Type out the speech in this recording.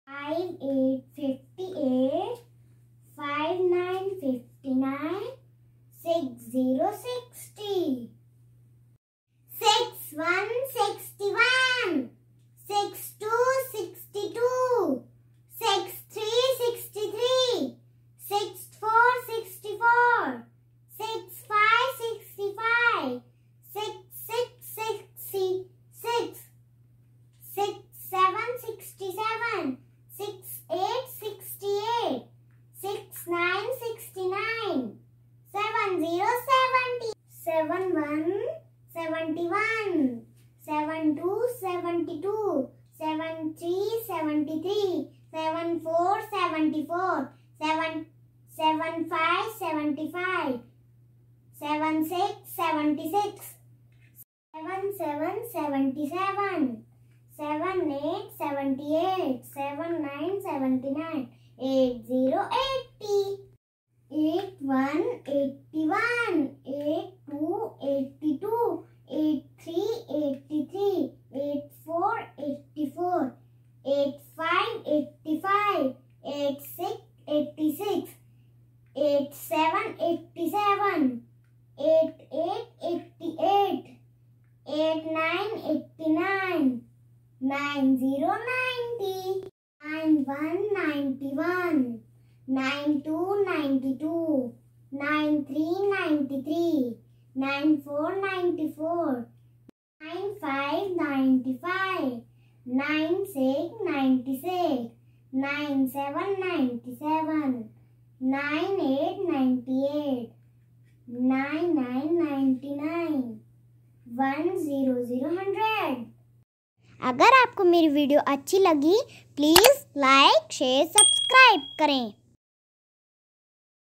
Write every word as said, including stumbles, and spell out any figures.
Five eight fifty eight, five nine fifty nine, six zero sixty, six one sixty one, six two sixty two, six three sixty three, six four sixty four, six five sixty five, six six sixty six, six seven sixty seven, six eight sixty eight, six nine sixty nine, seven zero seventy, seven one seventy one, seven two seventy two, seven three seventy three, seven four seventy four, seven seven five seventy five, seven six seventy six, seven seven seventy seven, seven eight seventy eight, seven nine seventy nine, eight zero eighty, eight one eighty one, eight two eighty two, eight three eighty three, eight four eighty four, eight five eighty five, eight six eighty six, eight seven eighty seven, eight eight eighty eight, eight nine eighty nine, nine zero ninety, nine one ninety one, nine two ninety two, nine three ninety three, nine four ninety four, nine five ninety five, nine six ninety six, nine seven ninety seven, nine eight ninety eight, nine nine ninety nine, one zero zero hundred। अगर आपको मेरी video अच्छी लगी please like share subscribe करें।